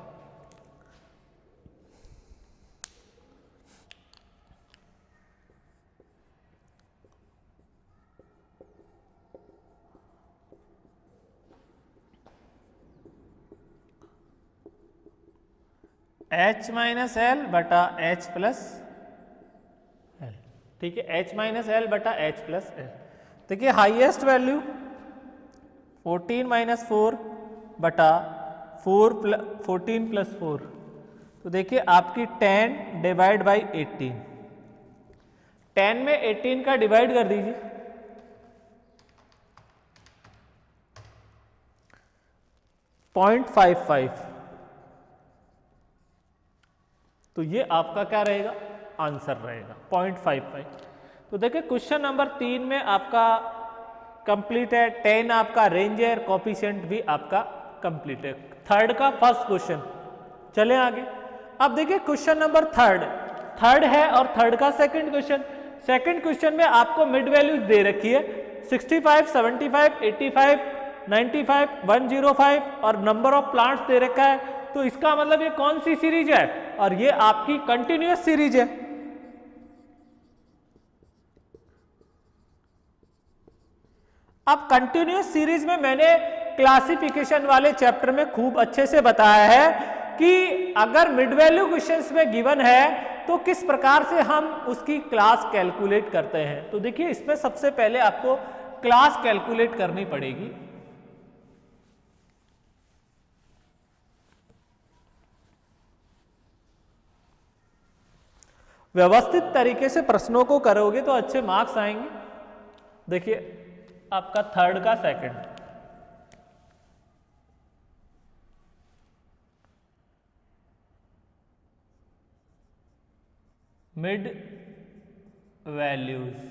H minus L बटा एच प्लस एल। ठीक है, एच माइनस एल बटा एच प्लस एल। देखिए highest value fourteen minus four बटा four plus fourteen plus four, तो देखिए आपकी ten divide by eighteen. Ten में एटीन का डिवाइड कर दीजिए, पॉइंट फाइव फाइव, तो ये आपका क्या रहेगा? आंसर रहेगा पॉइंट फाइव फाइव। तो देखिए क्वेश्चन नंबर तीन में आपका कंप्लीट है, टेन आपका रेंज है, कोफिशिएंट भी आपका कंप्लीट है। थर्ड का फर्स्ट क्वेश्चन। चले आगे। अब देखिए क्वेश्चन नंबर थर्ड थर्ड है और थर्ड का सेकंड क्वेश्चन। सेकंड क्वेश्चन में आपको मिड वैल्यूज दे रखी है sixty five, seventy five, eighty five, ninety five, one zero five और नंबर ऑफ प्लांट्स दे रखा है। तो इसका मतलब ये कौन सी सीरीज है? और ये आपकी कंटिन्यूअस सीरीज है। अब कंटिन्यूअस सीरीज में मैंने क्लासिफिकेशन वाले चैप्टर में खूब अच्छे से बताया है कि अगर मिड वैल्यू क्वेश्चंस में गिवन है तो किस प्रकार से हम उसकी क्लास कैलकुलेट करते हैं। तो देखिए इसमें सबसे पहले आपको क्लास कैलकुलेट करनी पड़ेगी। व्यवस्थित तरीके से प्रश्नों को करोगे तो अच्छे मार्क्स आएंगे। देखिए आपका थर्ड का सेकंड, मिड वैल्यूज,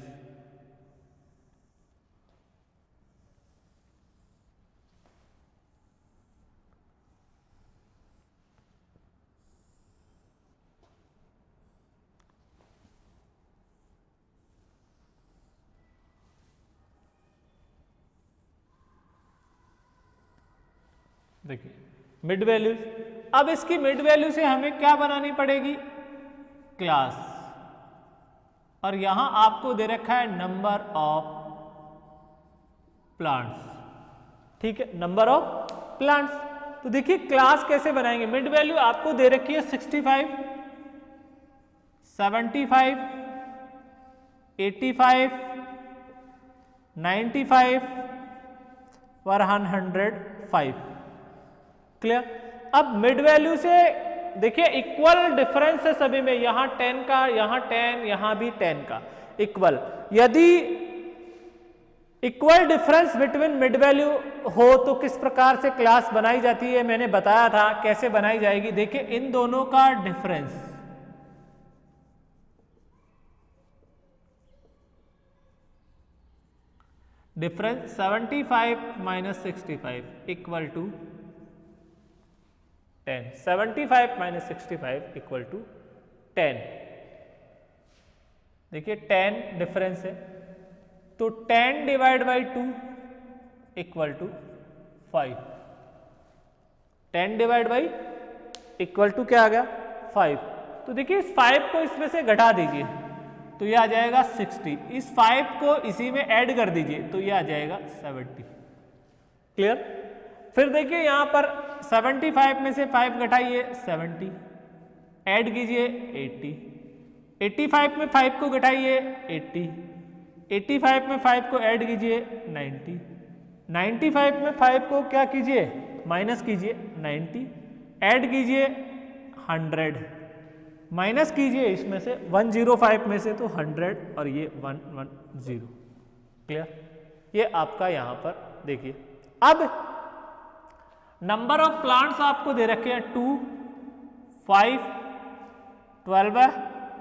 देखिए मिड वैल्यूज। अब इसकी मिड वैल्यू से हमें क्या बनानी पड़ेगी? क्लास। और यहां आपको दे रखा है नंबर ऑफ प्लांट्स। ठीक है, नंबर ऑफ प्लांट्स। तो देखिए क्लास कैसे बनाएंगे? मिड वैल्यू आपको दे रखी है sixty five, seventy five, eighty five, ninety five और हंड्रेड फाइव। क्लियर? अब मिड वैल्यू से देखिए इक्वल डिफरेंस है सभी में, यहां टेन का, यहां टेन, यहां भी टेन का इक्वल। यदि equal difference between mid value हो तो किस प्रकार से क्लास बनाई जाती है मैंने बताया था कैसे बनाई जाएगी। देखिए इन दोनों का difference, difference seventy five minus sixty five equal to ten. Seventy five minus sixty five equal to ten. देखिए टेन डिफरेंस है, तो ten divide by two equal to five. Ten divide by equal to क्या आ गया? फाइव। तो देखिए इस फाइव को इसमें से घटा दीजिए तो ये आ जाएगा सिक्सटी। इस फाइव को इसी में ऐड कर दीजिए तो ये आ जाएगा सेवेंटी। क्लियर? फिर देखिए यहां पर सेवेंटी फाइव में से फाइव घटाइए सेवेंटी, ऐड कीजिए एटी। एटी फाइव में फाइव को घटाइए एटी, एटी फाइव में फाइव को ऐड कीजिए नाइंटी, नाइंटी फाइव में फाइव को क्या कीजिए? माइनस कीजिए नाइंटी, ऐड कीजिए हंड्रेड, माइनस कीजिए इसमें से वन जीरो फाइव में से तो हंड्रेड और ये वन वन जीरो। क्लियर? ये आपका यहां पर देखिए। अब नंबर ऑफ प्लांट्स आपको दे रखे हैं टू, फाइव, ट्वेल्व है,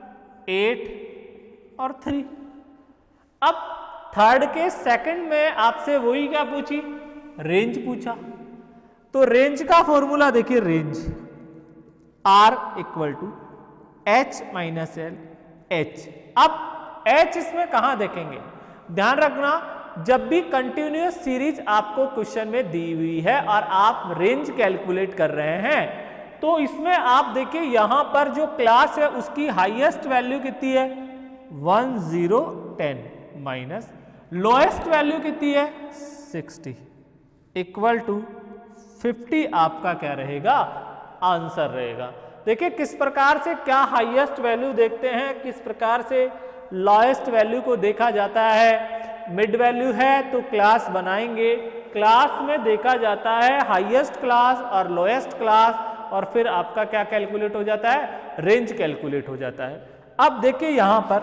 एट और थ्री। अब थर्ड के सेकंड में आपसे वही क्या पूछी? रेंज पूछा। तो रेंज का फॉर्मूला देखिए, range R equal to H minus L H. अब एच इसमें कहां देखेंगे? ध्यान रखना, जब भी कंटिन्यूअस सीरीज आपको क्वेश्चन में दी हुई है और आप रेंज कैलकुलेट कर रहे हैं तो इसमें आप देखिए यहां पर जो क्लास है उसकी हाईएस्ट वैल्यू कितनी है? One zero ten minus lowest value कितनी है? Sixty equal to fifty. आपका क्या रहेगा? आंसर रहेगा। देखिए किस प्रकार से क्या हाईएस्ट वैल्यू देखते हैं, किस प्रकार से लोएस्ट वैल्यू को देखा जाता है। मिड वैल्यू है तो क्लास बनाएंगे, क्लास में देखा जाता है हाईएस्ट क्लास और लोएस्ट क्लास, और फिर आपका क्या कैलकुलेट हो जाता है? रेंज कैलकुलेट हो जाता है। अब देखिए यहां पर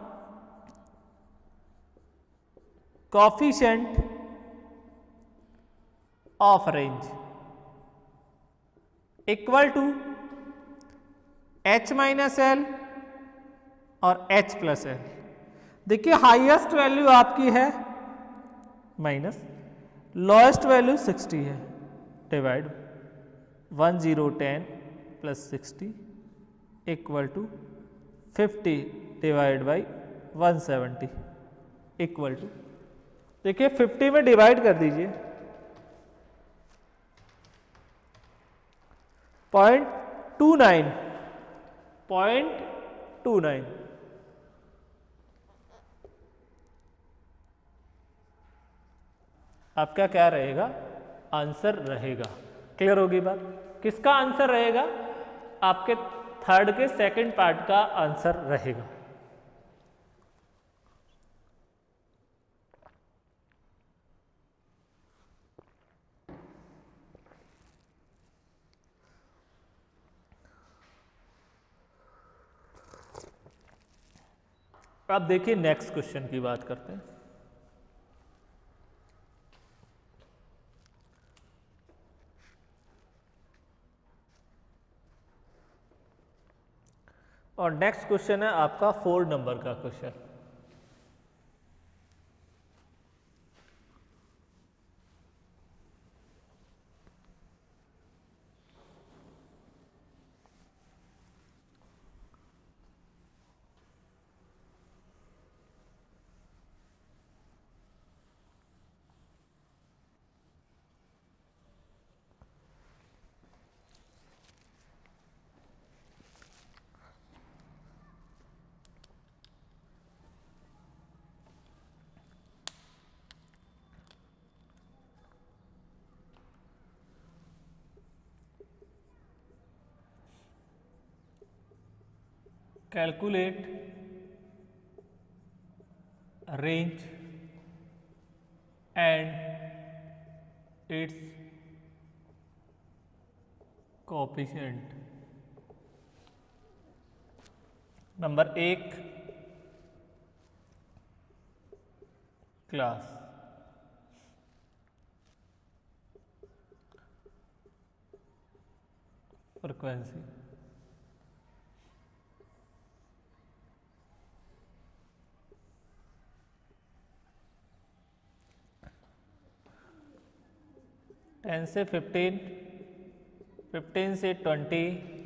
coefficient of range equal to H minus L और एच प्लस एल। देखिए हाईएस्ट वैल्यू आपकी है माइनस, लोएस्ट वैल्यू सिक्सटी है, divide one zero ten plus sixty equal to fifty divide by one seventy equal to, देखिए फिफ्टी में डिवाइड कर दीजिए point two nine, point two nine. आपका क्या रहेगा? आंसर रहेगा। क्लियर होगी बात? किसका आंसर रहेगा? आपके थर्ड के सेकंड पार्ट का आंसर रहेगा। अब देखिए नेक्स्ट क्वेश्चन की बात करते हैं। और नेक्स्ट क्वेश्चन है आपका फोर नंबर का question. Calculate range and its coefficient। Number एक, क्लास। फ्रीक्वेंसी। टेन से फिफ्टीन फिफ्टीन से ट्वेंटी,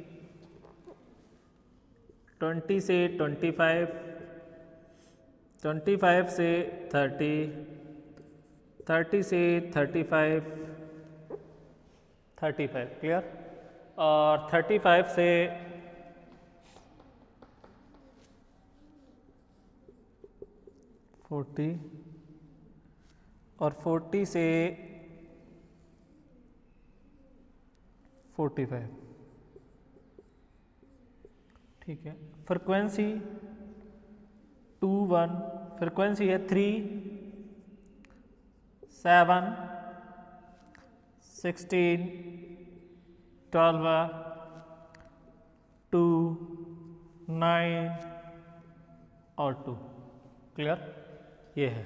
ट्वेंटी से ट्वेंटी फाइव, ट्वेंटी फाइव से थर्टी, थर्टी से thirty five, thirty five clear, और थर्टी फाइव से फोर्टी, और फोर्टी से फोर्टी फाइव। ठीक है, फ्रिक्वेंसी टू वन, फ्रिक्वेंसी है three, seven, sixteen, twelve, two, nine और टू। क्लियर, ये है।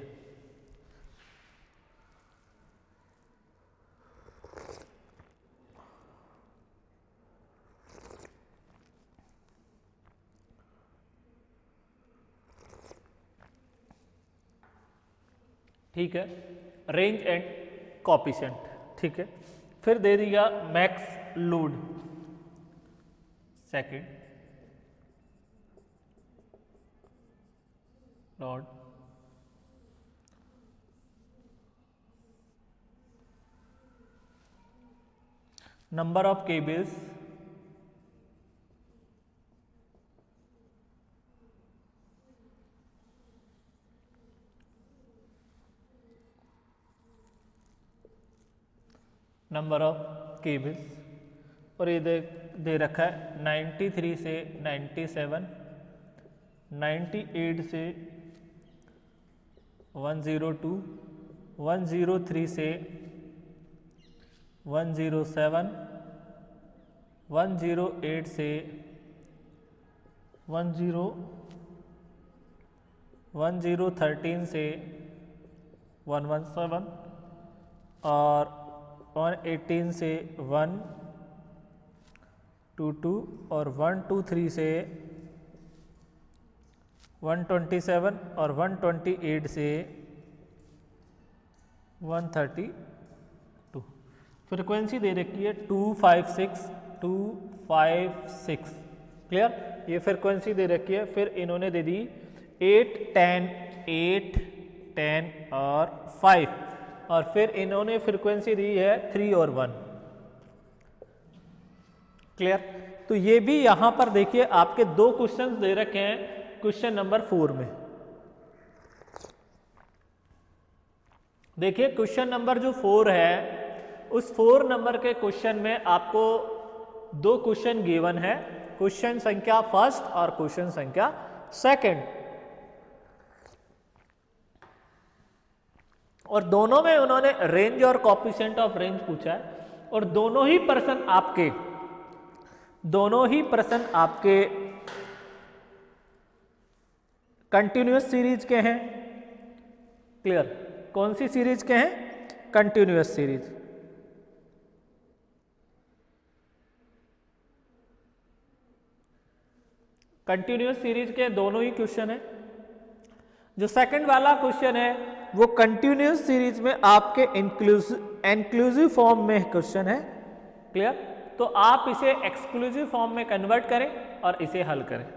ठीक है, रेंज एंड कॉफिशिएंट। ठीक है, फिर दे दिया max load, second load, number of cables, number of cables, और ये दे दे रखा है नाइन्टी थ्री से नाइन्टी सेवन, नाइन्टी एट से one zero two, one zero three से one zero seven, one zero eight से one zero, one zero thirteen से वन वन सेवन, और वन एटीन से वन टू टू, और वन टू थ्री से वन ट्वेंटी सेवन, और वन ट्वेंटी एट से वन थर्टी टू। फ्रिक्वेंसी दे रखी है two five six, two five six. Clear, ये फ्रिक्वेंसी दे रखी है। फिर इन्होंने दे दी एट, टेन, एट, टेन और फाइव, और फिर इन्होंने फ्रीक्वेंसी दी है थ्री और वन। क्लियर, तो ये भी यहां पर देखिए आपके दो क्वेश्चंस दे रखे हैं क्वेश्चन नंबर फोर में। देखिए क्वेश्चन नंबर जो फोर है, उस फोर नंबर के क्वेश्चन में आपको दो क्वेश्चन गिवन है, क्वेश्चन संख्या फर्स्ट और क्वेश्चन संख्या सेकंड, और दोनों में उन्होंने रेंज और कोएफिशिएंट ऑफ रेंज पूछा है, और दोनों ही प्रश्न आपके दोनों ही प्रश्न आपके कंटिन्यूअस सीरीज के हैं। क्लियर, कौन सी सीरीज के हैं? Continuous series. कंटिन्यूअस सीरीज के दोनों ही क्वेश्चन है। जो सेकंड वाला क्वेश्चन है वो कंटिन्यूअस सीरीज में आपके इंक्लूसिव इंक्लूसिव फॉर्म में क्वेश्चन है। क्लियर, तो आप इसे एक्सक्लूसिव फॉर्म में कन्वर्ट करें और इसे हल करें।